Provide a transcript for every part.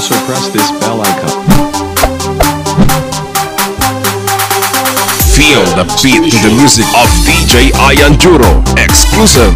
also press this bell icon. Feel the beat to the music of DJ Ian Juro, exclusive.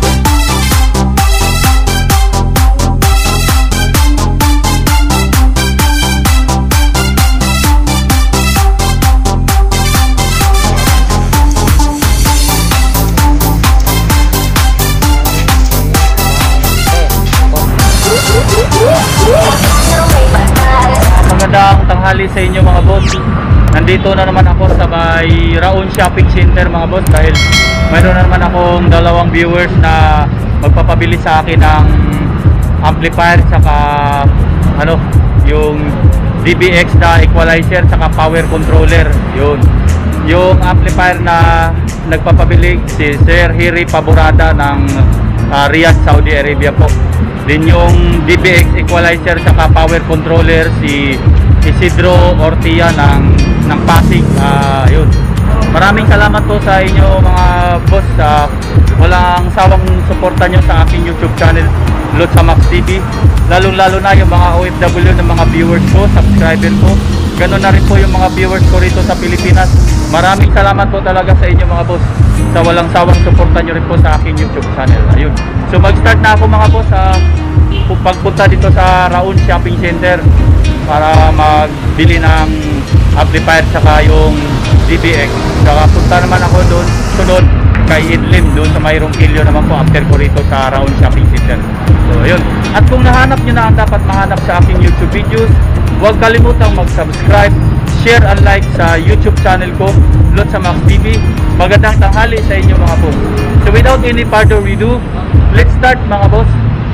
Magandang tanghali sa inyo mga boss. Nandito na naman ako sa may Raon Shopping Center mga boss, dahil mayroon na naman akong dalawang viewers na magpapabili sa akin ng amplifier saka yung DBX na equalizer saka power controller. Yung amplifier na nagpapabili si Sir Hiri Paborada ng Riyadh, Saudi Arabia po. Din yung DBX equalizer saka power controller si Isidro Ortia ng Pasig. Yun. Maraming salamat po sa inyo mga boss. Walang sawang suporta nyo sa aking YouTube channel, Lotsa Max TV. Lalo na yung mga OFW ng mga viewers ko, subscriber ko. Ganon na rin po yung mga viewers ko rito sa Pilipinas. Maraming salamat po talaga sa inyo mga boss, sa walang sawang suporta nyo rin po sa aking YouTube channel. Ayun. So mag-start na ako mga boss sa pagpunta dito sa Raon Shopping Center para magbili ng amplifier saka yung DBX. Saka punta naman ako doon sunod kay Idlim doon sa mayroong kilyo naman po after ko rito sa Raon Shopping Center. So ayun. At kung nahanap nyo na ang dapat mahanap sa aking YouTube videos, huwag kalimutang mag-subscribe, share and like sa YouTube channel ko, Lotsa Max TV. Magandang tanghali sa inyo mga boss. So without any further ado, let's start mga boss.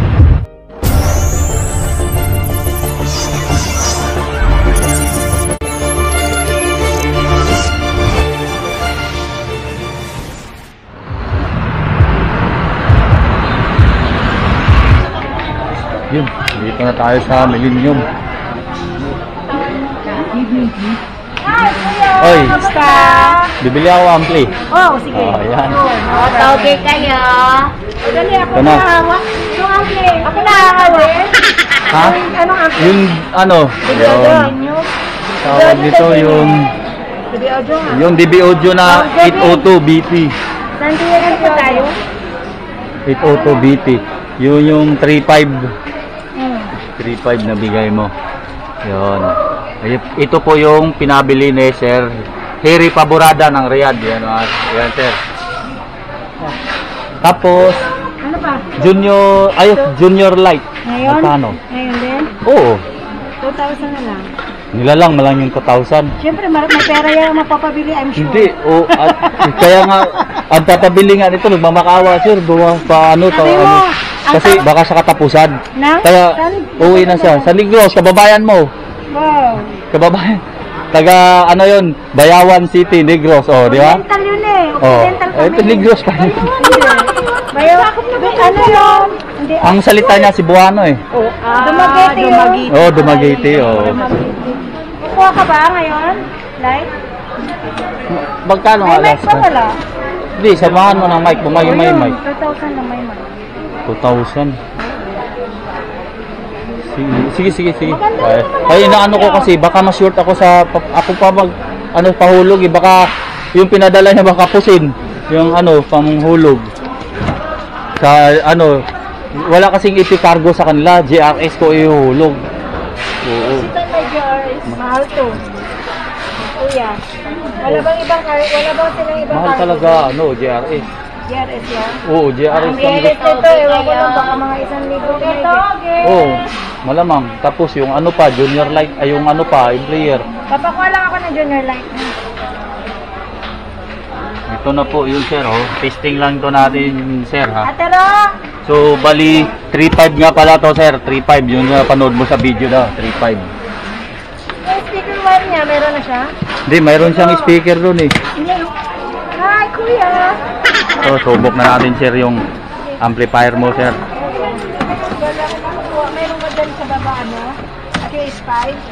Yun, dito na tayo sa Millennium. Oy, Basta. bibili ako ampli. Oh, sige. Ayan. Okay kayo. Dali ako Ito na. nahawak. Yung ampli. Ako nahawak. Ha? Anong ampli? Yung tawag dito yung DB audio na 802 BT. Nandiyan po tayo. 802 BT. Yun yung 3.5 na bigay mo. Yun. Ito po yung pinabili ni Sir Hiri Paborada ng Riyadh. Yan, yan sir. Tapos Ano pa? Junior Light. Ngayon? Magkano? Ngayon din? Oo. 2,000 na lang. Nilalang malang yung 2,000. Siyempre, may pera yan mapapabili, I'm sure. Hindi. Kaya nga, ang papabili nga nito, nagmamakawa sir. Kasi baka sa katapusan. Na? Kaya uwi na siya. Sa Negros, kababayan mo. Wow. Kababayan. Taga yun, Bayawan City, Negros. Oh, di ba? Occidental yun eh. Oh. Occidental kami. Ito Negros pa yun. Bayawan. Ano yun? Hindi. Ang salita niya Cebuano eh. Dumaguete yun. Oh, Dumaguete. Oh. Kukuha ka ba ngayon? Like? Magkano May nga mic pa wala? Hindi, samahan mo ng mic. May mic. 2,000 na may mic. 2,000. Sige. Ay, inaano ko kasi baka ma-short ako ako pa pahulog eh. Baka yung pinadala niya baka pusin. Yung panghulog. Sa wala kasing ipi-cargo sa kanila, JRS ko ihulog. Oo. Sita na JRS, mahal to. Kuya. Wala bang silang ibang Mahal talaga JRS. JRS yan? Oo, JRS lang. JRS ito, ewan ko lang, baka mga 1,000 ito. Oo, malamang. Tapos yung Junior Light, yung player. Papakuha lang ako ng Junior Light. Ito na po yun sir, testing lang to natin sir ha. Atero! So bali 3.5 nga pala to sir, 3.5 yun na panood mo sa video na, 3.5. Yung speaker wire niya, meron na siya? Hindi, mayroon siyang speaker doon eh. Hi kuya! So subok na natin sir yung amplifier mo sir. Meron ka dyan sa baba QS5.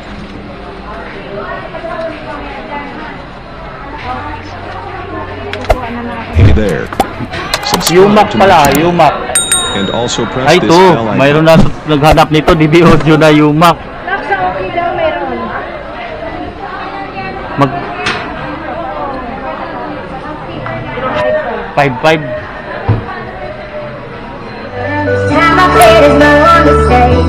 Hey there. Subscribe Yumak to my pala, channel Yumak. and also press Ay this to, bell icon. mayroon na naghanap nito, DB audio na Yumak. Laksa 5.5. Time I played is no mistake.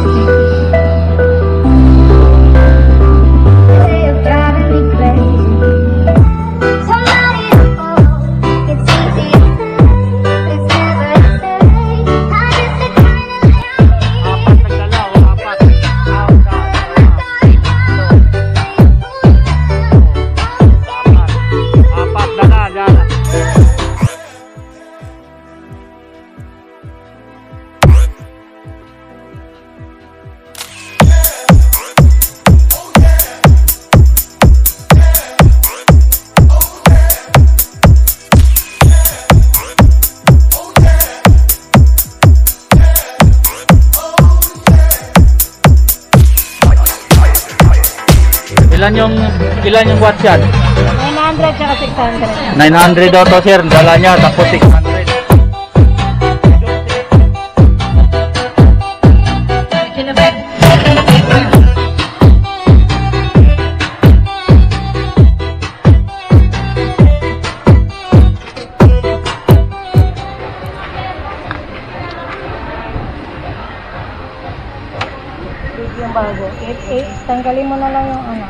You're driving me crazy. Somebody to hold. It's easy to say, it's never to say. I'm just the kind of Ilan yung watts yan? 900 tsaka 600. 900 daw to sir, dala niya, tapos 600. Yung bago. 8. Tanggalin mo na lang yung ano.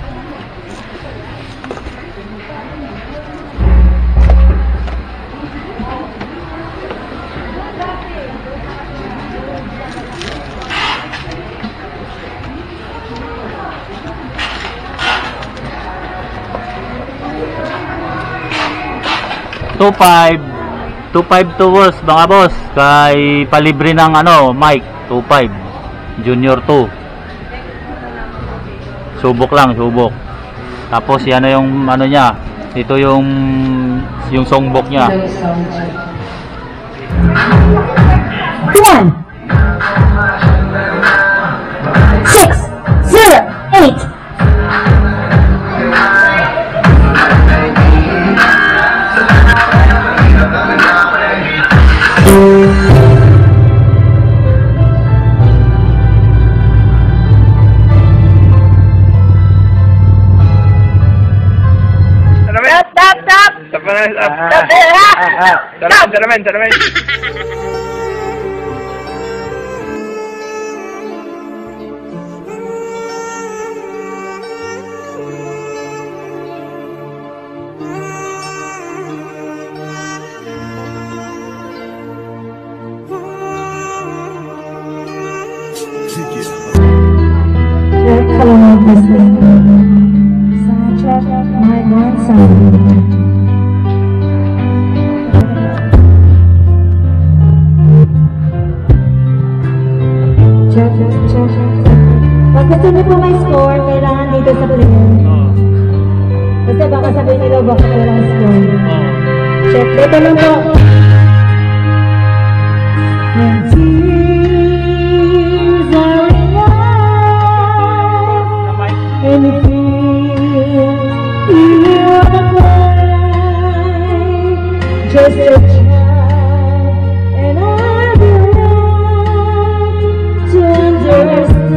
$2.5 tours mga boss, kay palibre ng ano mic. 2.5 Junior 2, subok lang, subok. Tapos yan na yung ano niya, ito yung songbook niya. 1, 6, 0, 8. Salamin. Hello, my soundtrack, my grandson. Pag gusto niyo po may score, kailangan dito sa player. Kasi baka sabihin nila bakit walang score. Check, dito lang po. When tears are in your eyes, and you feel you wanna cry, just a child, and I belong to understand.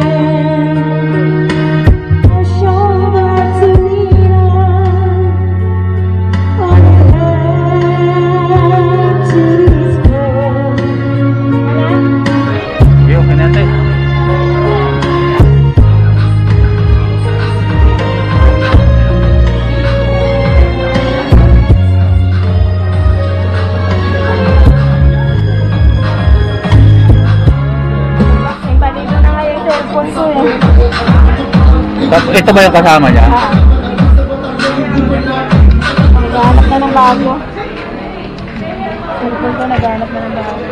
A shoulder to lean on a hand to spread. Yuk, nanti. Ibalito na nga yung cellphone ko eh. Ito ba yung kasama niya? Naghanap na ng bago. Cellphone ko naghanap na ng bago.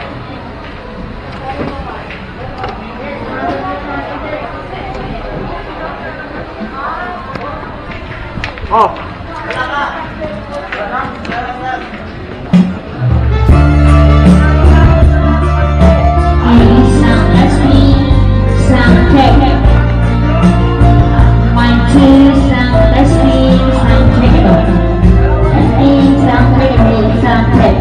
Sound testing, sound check. 1, 2, sound testing, sound check. Testing, sound check, sound check.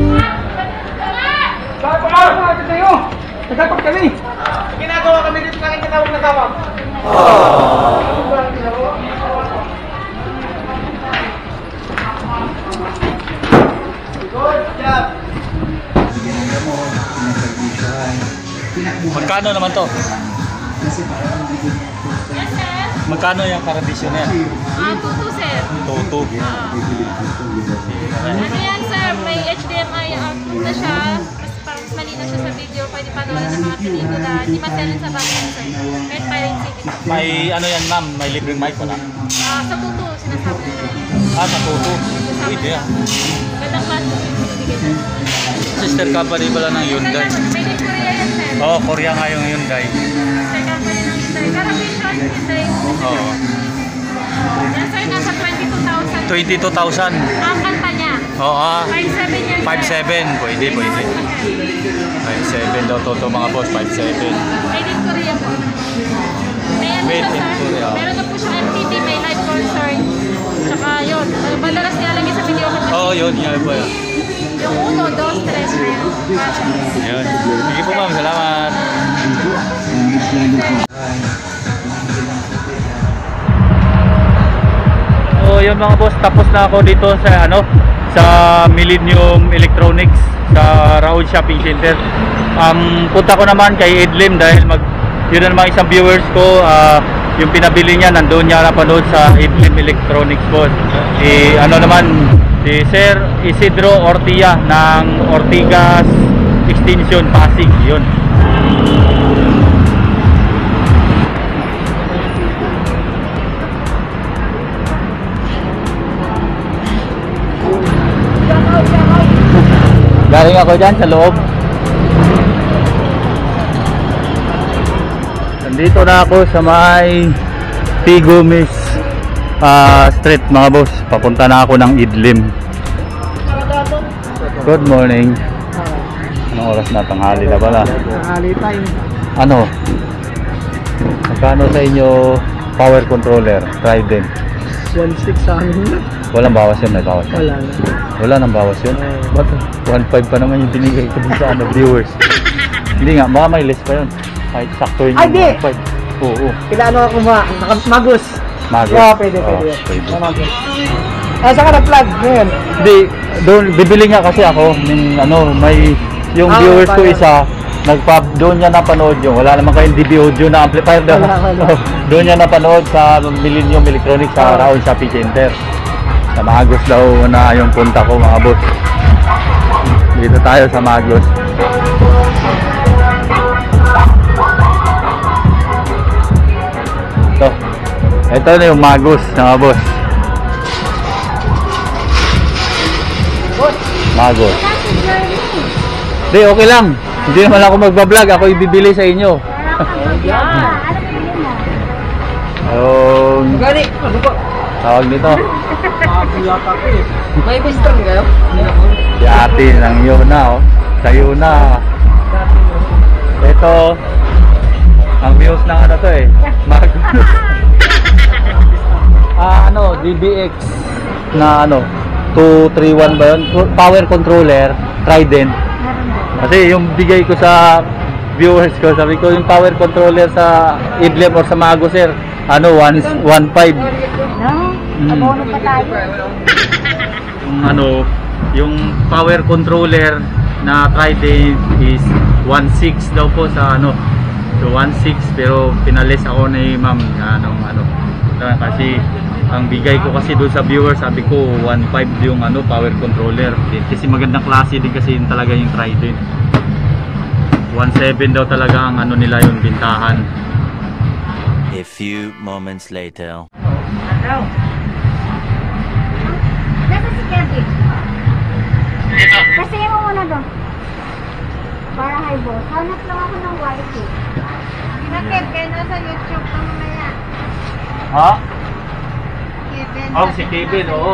Ginagawa kami dito ng Magkano naman to? Magkano yung karabisyon niya? Tutu, sir. Toto. Ano yan, sir? May HDMI out na siya. Mas parang mas malinaw siya sa video. Pwede panoorin ng mga pelikula. Hindi maselin sa backend, sir. Kahit Pirate City. May ano yan ma'am, may libreng mic ko na. Sa Tutu, sinasabi nila. Sa Toto. Pwede yan. Gandang banda. Bigay sir. Sister company pala ng Hyundai. Made in Korea yan, sir. Oo, Korea nga yung Hyundai. Sister company ng Hyundai. Caravision, Hyundai. Oo. Yan, sir. Nasa 22,000. 22,000. Ang kanta niya. Oo. 5,700 yan, sir. 5,700. Pwede, pwede. 5,700 daw Toto mga boss. 5,700. Made in Korea po. May ano Made siya, in sir. Korea. Meron na po siyang MTV, may live concert. Tsaka yun. Madalas nilalagay sa video kapag Oo, yun. Yan po yun. yung 1, 2, 3 na yun. Yun. Sige po ma'am. Salamat. So yun mga boss, tapos na ako dito sa sa Millennium Electronics sa Raon Shopping Center. Punta ko naman kay Edlim dahil yun na naman isang viewers ko, yung pinabili niya nandoon niya napanood sa Edlim Electronics boss. Si Sir Isidro Ortia ng Ortigas Extension Pasig, yun. Galing ako dyan sa loob. Nandito na ako sa may Tigumis Street mga boss. Papunta na ako ng Idlim. Good morning. Anong oras na? Tanghali na pala. Tanghali time. Ano? Magkano sa inyo power controller? Trident. 1.6 sa amin. Walang bawas yun, may bawas. Wala na. Wala nang bawas yun. Ba't 1.5 pa naman yung binigay ko dun sa viewers. Hindi nga, baka may list pa yun. Kahit sakto yun Ay, yung di! 1.5. Oo. Kailangan ako Magus. Magus. Oo, pwede. Pwede. Magus. Saan ka na-plug ngayon? Hindi, doon bibili nga kasi ako ng may yung viewers ko pala. isa doon niya napanood yung wala naman kayong DB audio na amplifier daw. Wala. Doon niya napanood sa Millennium Electronics sa Raon Shopping Center. Sa Magos daw na yung punta ko mga boss. Dito tayo sa Magos. Ito na yung Magos mga boss. Magos. Hindi, okay lang. Hindi naman ako magbablog. Ako ibibili sa inyo. Gani, ano ba? Tawag nito. May pistol kayo? Si ate ng Yuna, oh. Sa Yuna. Ito. Ang views ng ano to eh. Magos. DBX na 231 ba yun? Power controller, Trident. Kasi yung bigay ko sa viewers ko, sabi ko yung power controller sa Idlim or sa Magos sir, 1.5. Abono pa tayo. Yung power controller na Trident is 1.6 daw po sa so 1.6 pero pinalis ako ni ma'am kasi ang bigay ko kasi doon sa viewers, sabi ko 1.5 yung power controller kasi magandang klase din kasi yun talaga yung Trident. 1.7 daw talaga ang nila yung bintahan. A few moments later. Nasa si Kevin? Kasi mo muna doon. Para high boss. Hanap lang ako ng wifi. Nakit, kaya nasa YouTube ka mamaya. Ha? Kevin. Si Kevin, oo.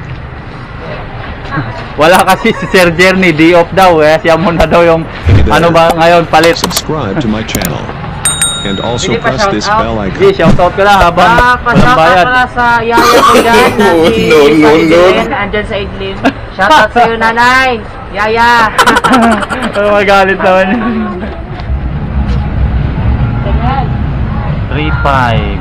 Wala kasi si Sir Jerny, day off daw eh. Siya muna daw yung ba ngayon palit. Subscribe to my channel. And also press this bell icon. Sige, shoutout ka lang habang walang bayad. Pala sa yaya ko dyan na si Idlin, andyan sa Idlin. Shoutout sa'yo nanay, yaya. Magalit naman yun. 3.5.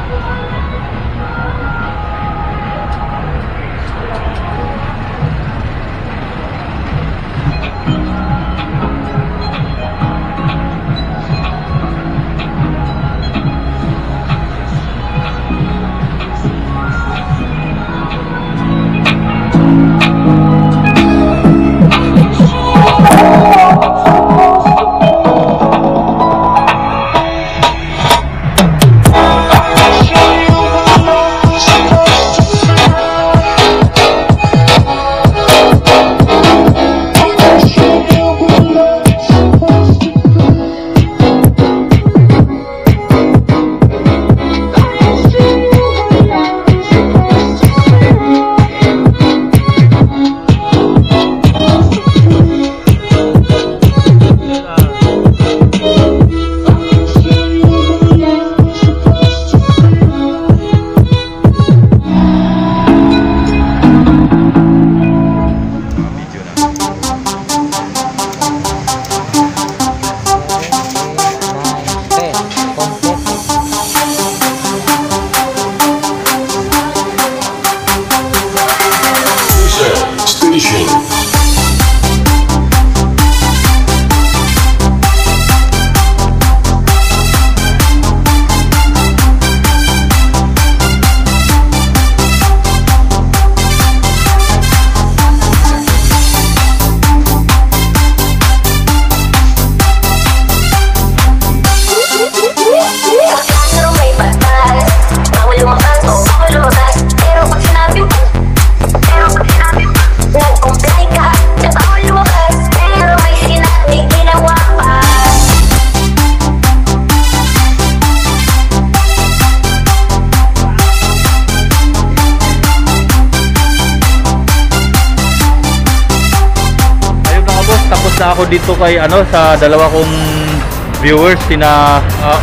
Na ako dito kay sa dalawa kong viewers, sina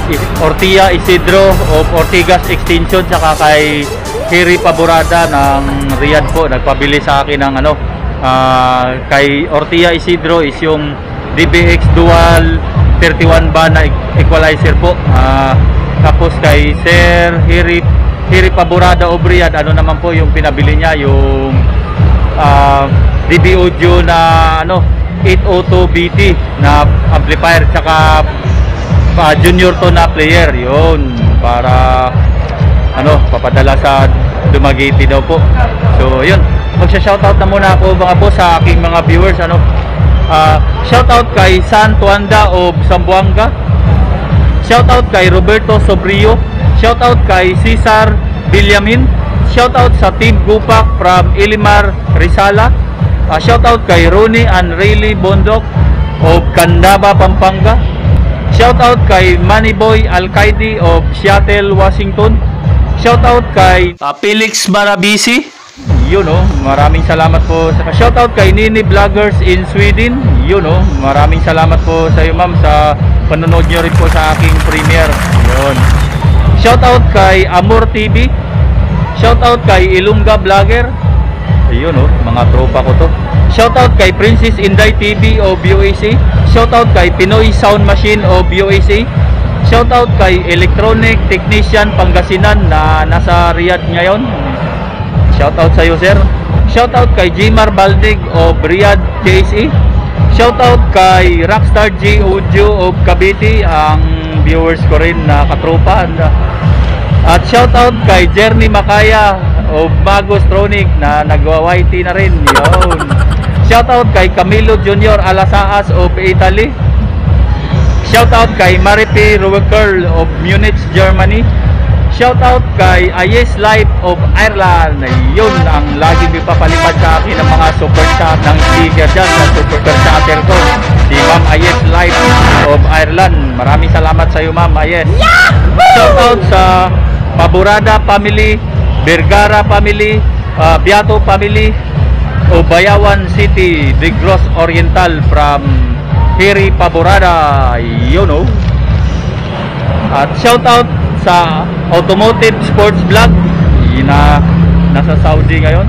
Ortia Isidro of Ortigas Extension, saka kay Hiri Paborada ng Riyadh po. Nagpabili sa akin ng kay Ortia Isidro is yung DBX Dual 31 band na equalizer po. Tapos kay Sir Hiri Paborada of Riyadh, naman po yung pinabili niya, yung DB Audio na 802 BT na amplifier, tsaka junior to na player, yun, para papadala sa Dumaguete daw po. So yun, magsha-shoutout na muna ako mga boss sa aking mga viewers. Shoutout kay San Tuanda of Zamboanga, shoutout kay Roberto Sobrio, shoutout kay Cesar Villamin, shoutout sa Team Gupak from Ilimar, Rizala. Shoutout kay Ronnie and Rayleigh Bondok of Candaba, Pampanga. Shoutout kay Mannyboy Alcaide of Seattle, Washington. Shoutout kay Felix Marabisi. Yun maraming salamat po. Shoutout kay Nini Vloggers in Sweden. Yun maraming salamat po sa iyo ma'am sa panonood nyo rin po sa aking premiere. Yun. Shoutout kay Amor TV. Shoutout kay Ilunga Vlogger. Ayun mga tropa ko to. Shoutout kay Princess Inday TV of UAC. Shoutout kay Pinoy Sound Machine of UAC. Shoutout kay Electronic Technician Pangasinan na nasa Riyadh ngayon. Shoutout sa iyo sir. Shoutout kay Jimar Baldig of Riyadh JSE. Shoutout kay Rockstar G Audio of Cavite, ang viewers ko rin na katropa. At shoutout kay Jerny Makaya of Magos Tronic na nagwa-YT na rin. Yun. Shoutout kay Camilo Junior Alasaas of Italy. Shoutout kay Maripi Ruwekerl of Munich, Germany. Shoutout kay Ayes Life of Ireland. Yun ang laging ipapalipad sa akin ng mga super chat ng sticker dyan sa super chatter ko, si Ma'am Ayes Life of Ireland. Maraming salamat sa iyo Ma'am Ayes. Shoutout sa Paborada family, Vergara family, Biato family o Bayawan City, Negros Oriental from Hiri Paborada. At shoutout sa Automotive Sports Vlog na nasa Saudi ngayon.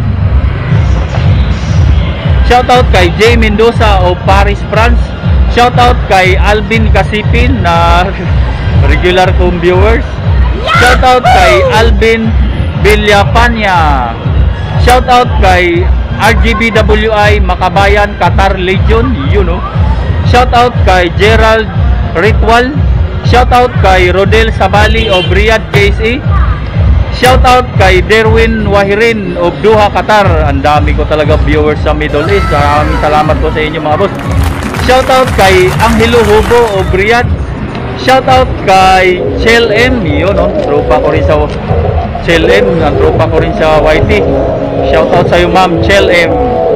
Shoutout kay Jay Mendoza o Paris, France. Shoutout kay Alvin Kasipin na regular kong viewers. Shoutout kay Alvin Villapanya. Shoutout kay RGBWI Makabayan Qatar Legion, you know. Shoutout kay Gerald Ritual. Shoutout kay Rodel Sabali of Riyadh KSA. Shoutout kay Derwin Wahirin of Doha, Qatar. Ang dami ko talaga viewers sa Middle East. Maraming salamat po sa inyo mga boss. Shoutout kay Angelo Hubo of Riyadh. Shoutout kay Chel M, yun no, tropa ko rin sa Chel M, ang tropa ko rin sa YT. Shoutout sa iyo ma'am Chel M.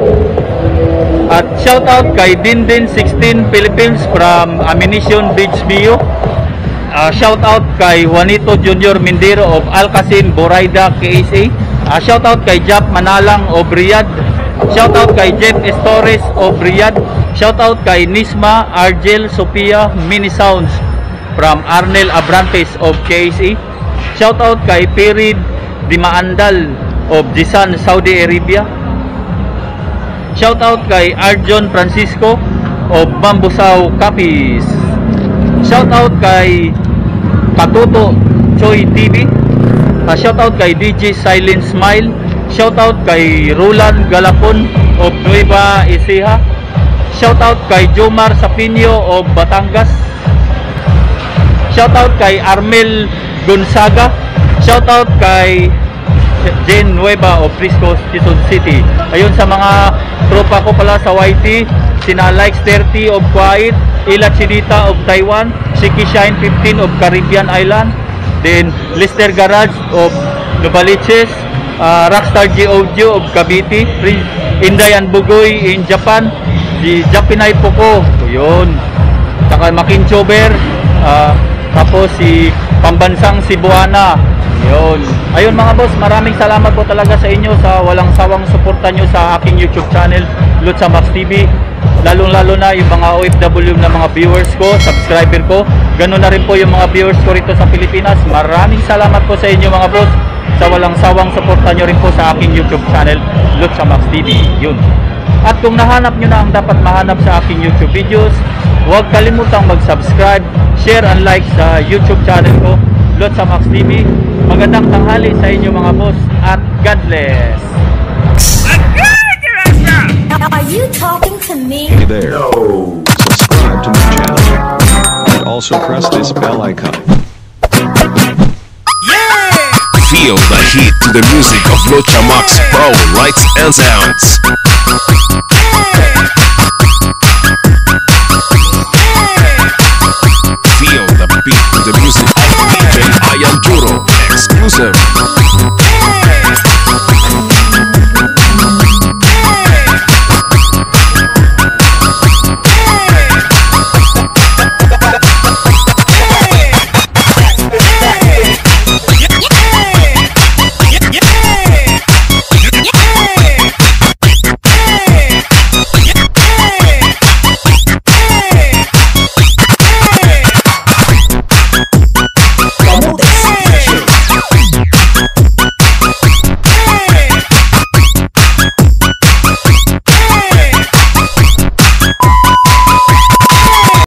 At shoutout kay Dindin 16 Philippines from Ammunition Beach Bio. Shoutout kay Juanito Junior Mindero of Al-Qasim Boraida KSA. Shoutout kay Jap Manalang of Riyadh. Shoutout kay Jeff Estores of Riyadh. Shoutout kay Nisma Argel Sophia Mini Sounds from Arnel Abrantes of KSA. Shoutout kay Pirid Dimaandal of Jisan, Saudi Arabia. Shoutout kay Arjon Francisco of Bambusao, Capiz. Shoutout kay Katuto Choi TV. Shoutout kay DJ Silent Smile. Shoutout kay Roland Galapon of Nueva Ecija. Shoutout kay Jomar Sapinyo of Batangas. Shoutout kay Armel Gonzaga. Shoutout kay Jen Nueva of Frisco, Quezon City. Ayun sa mga tropa ko pala sa YT, sina Likes 30 of Kuwait, Ila Chinita of Taiwan, Shiki Shine 15 of Caribbean Island, then Lister Garage of Novaliches, Rockstar G Audio of Cavite, Indayan Bugoy in Japan, di Japinay Poco, yun. Saka Makinchober, tapos si Pambansang Cebuana, yun. Ayun mga boss, maraming salamat po talaga sa inyo sa walang sawang suporta nyo sa aking YouTube channel, Lutsa Max TV. Lalong-lalo na yung mga OFW na mga viewers ko, subscriber ko. Ganun na rin po yung mga viewers ko rito sa Pilipinas. Maraming salamat po sa inyo mga boss sa walang sawang suporta nyo rin po sa aking YouTube channel, Lutsa Max TV. Yun. At kung nahanap nyo na ang dapat mahanap sa aking YouTube videos, huwag kalimutang mag-subscribe, share and like sa YouTube channel ko, Lutsa Max TV. Magandang tanghali sa inyo mga boss at God bless. Are you talking to me? Hey there. Subscribe to my channel. And also press this bell icon. Feel the heat to the music of Lutsa Max Pro Lights and Sounds. Feel the beat to the music of DJ Ian Juro exclusive.